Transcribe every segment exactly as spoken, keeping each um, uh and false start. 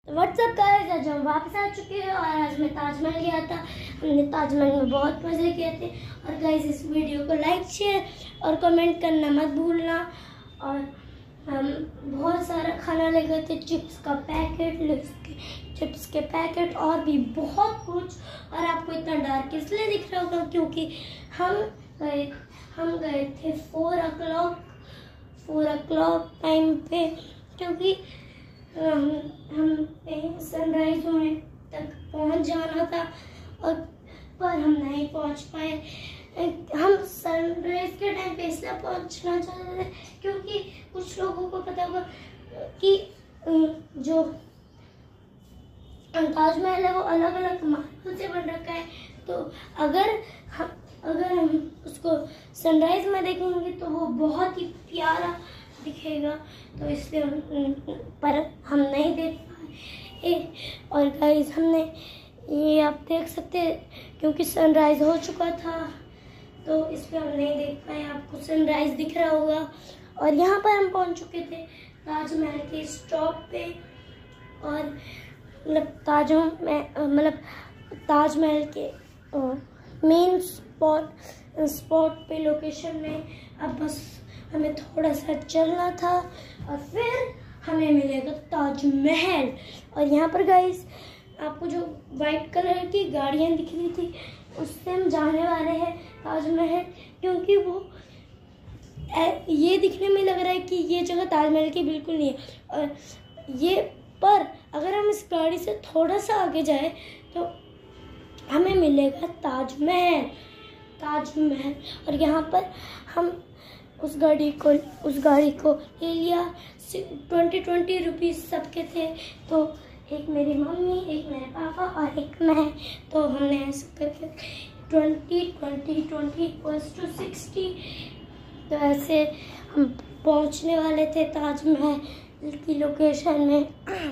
WhatsApp guys, आज हम वापस आ चुके हैं और आज मैं ताजमहल गया था। हमने ताजमहल में बहुत मज़े किए थे। और गाइस, इस वीडियो को लाइक शेयर और कमेंट करना मत भूलना। और हम बहुत सारा खाना ले गए थे, चिप्स का पैकेट, लिप्स के चिप्स के पैकेट और भी बहुत कुछ। और आपको इतना डार्क इसलिए दिख रहा होगा क्योंकि हम गए हम गए थे four o'clock four o'clock time पे, क्योंकि हम हमें सनराइज होने तक पहुंच जाना था। और पर हम नहीं पहुंच पाए। हम सनराइज के टाइम पे इसलिए पहुंचना चाहते थे क्योंकि कुछ लोगों को पता होगा कि जो ताजमहल है वो अलग अलग मार्बल से बन रखा है। तो अगर हम अगर हम उसको सनराइज में देखेंगे तो वो बहुत ही प्यारा दिखेगा, तो इसलिए पर हम नहीं देख पाए। और गाइस, हमने ये आप देख सकते हैं क्योंकि सनराइज हो चुका था तो इसलिए हम नहीं देख पाए। आपको सनराइज दिख रहा होगा। और यहाँ पर हम पहुँच चुके थे ताजमहल के स्टॉप पे। और मतलब ताज में मतलब ताजमहल के मेन स्पॉट स्पॉट पे लोकेशन में अब बस हमें थोड़ा सा चलना था और फिर हमें मिलेगा ताजमहल। और यहाँ पर गाइस, आपको जो वाइट कलर की गाड़ियाँ दिख रही थी उससे हम जाने वाले हैं ताजमहल, क्योंकि वो ये दिखने में लग रहा है कि ये जगह ताजमहल की बिल्कुल नहीं है। और ये पर अगर हम इस गाड़ी से थोड़ा सा आगे जाए तो हमें मिलेगा ताजमहल ताजमहल और यहाँ पर हम उस गाड़ी को उस गाड़ी को ले लिया। ट्वेंटी ट्वेंटी रुपीज़ सबके थे, तो एक मेरी मम्मी, एक मेरे पापा और एक मैं। तो हमने ऐसे करके twenty twenty twenty equals to sixty. तो ऐसे हम पहुंचने वाले थे ताजमहल की लोकेशन में।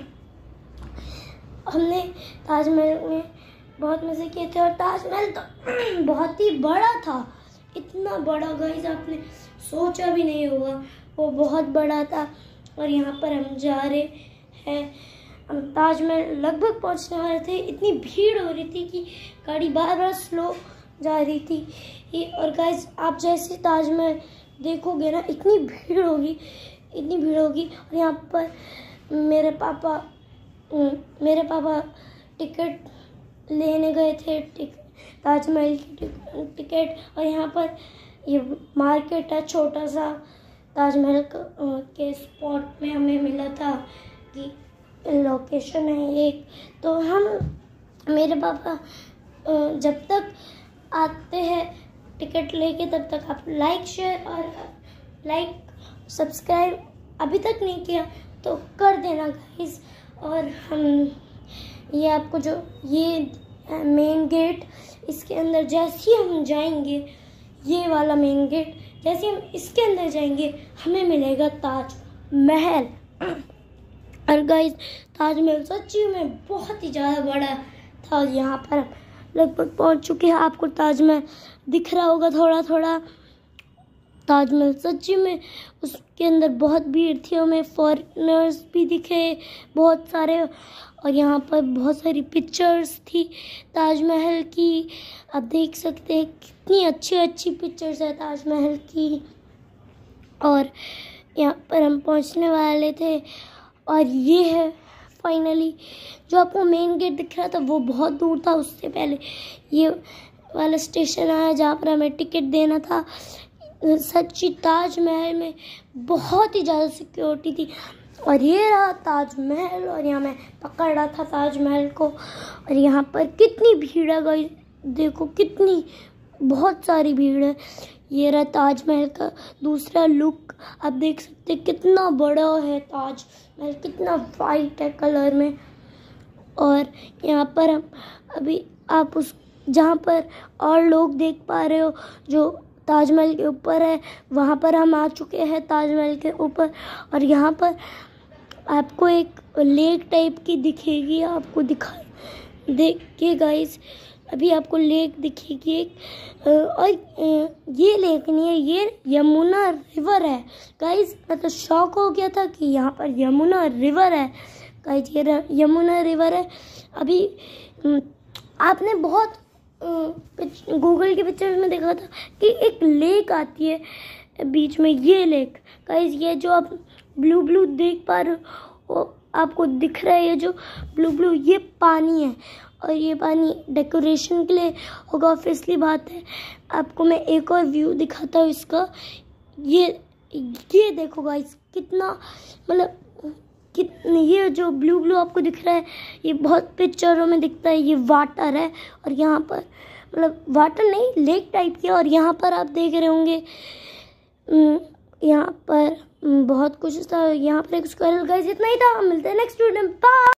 हमने ताजमहल में बहुत मज़े किए थे और ताजमहल तो बहुत ही बड़ा था, इतना बड़ा गाइस आपने सोचा भी नहीं होगा, वो बहुत बड़ा था। और यहाँ पर हम जा रहे हैं, हम ताजमहल लगभग पहुँचने वाले थे। इतनी भीड़ हो रही थी कि गाड़ी बार बार स्लो जा रही थी। और गाइस, आप जैसे ताजमहल देखोगे ना, इतनी भीड़ होगी इतनी भीड़ होगी और यहाँ पर मेरे पापा मेरे पापा टिकट लेने गए थे, ताजमहल की टिकट। और यहाँ पर ये मार्केट है छोटा सा, ताजमहल के स्पॉट में हमें मिला था कि लोकेशन है एक। तो हम मेरे पापा जब तक आते हैं टिकट लेके तब तक आप लाइक शेयर और लाइक सब्सक्राइब अभी तक नहीं किया तो कर देना गाइस। और हम ये आपको जो ये मेन गेट, इसके अंदर जैसे ही हम जाएंगे, ये वाला मेन गेट जैसे हम इसके अंदर जाएंगे हमें मिलेगा ताजमहल। और गाइस, ताजमहल सच्ची में बहुत ही ज़्यादा बड़ा था। यहाँ पर लगभग पहुँच चुके हैं, आपको ताजमहल दिख रहा होगा थोड़ा थोड़ा। ताजमहल सच्ची में उसके अंदर बहुत भीड़ थी, हमें फॉरेनर्स भी दिखे बहुत सारे। और यहाँ पर बहुत सारी पिक्चर्स थी ताजमहल की, आप देख सकते हैं कितनी अच्छी अच्छी पिक्चर्स है ताजमहल की। और यहाँ पर हम पहुँचने वाले थे और ये है फाइनली जो आपको मेन गेट दिख रहा था, वो बहुत दूर था। उससे पहले ये वाला स्टेशन आया जहाँ पर हमें टिकट देना था। सच्ची ताजमहल में बहुत ही ज़्यादा सिक्योरिटी थी। और ये रहा ताजमहल और यहाँ मैं पकड़ रहा था ताजमहल को। और यहाँ पर कितनी भीड़ है गाइस, देखो कितनी बहुत सारी भीड़ है। ये रहा ताजमहल का दूसरा लुक, आप देख सकते हैं कितना बड़ा है ताजमहल, कितना वाइट है कलर में। और यहाँ पर हम अभी आप उस जहाँ पर और लोग देख पा रहे हो जो ताजमहल के ऊपर है, वहाँ पर हम आ चुके हैं ताजमहल के ऊपर। और यहाँ पर आपको एक लेक टाइप की दिखेगी, आपको दिखा देखिए गाइस, अभी आपको लेक दिखेगी एक। और ये लेक नहीं है, ये यमुना रिवर है गाइस। मैं तो शॉक हो गया था कि यहाँ पर यमुना रिवर है गाइस ये र- यमुना रिवर है। अभी हम्म, आपने बहुत गूगल के पिक्चर्स में देखा था कि एक लेक आती है बीच में, ये लेक गाइस, ये जो आप ब्लू ब्लू देख पा रहे हो, वो आपको दिख रहा है, ये जो ब्लू ब्लू ये पानी है, और ये पानी डेकोरेशन के लिए होगा, ऑब्वियसली बात है। आपको मैं एक और व्यू दिखाता हूँ इसका। ये ये देखो गाइस, कितना मतलब कितने, ये जो ब्लू ब्लू आपको दिख रहा है, ये बहुत पिक्चरों में दिखता है, ये वाटर है, और यहाँ पर मतलब वाटर नहीं, लेक टाइप की। और यहाँ पर आप देख रहे होंगे यहाँ पर बहुत कुछ था, यहाँ पर एक स्क्वायरल। गाइस इतना ही था, मिलते हैं नेक्स्ट वीडियो में, बाय।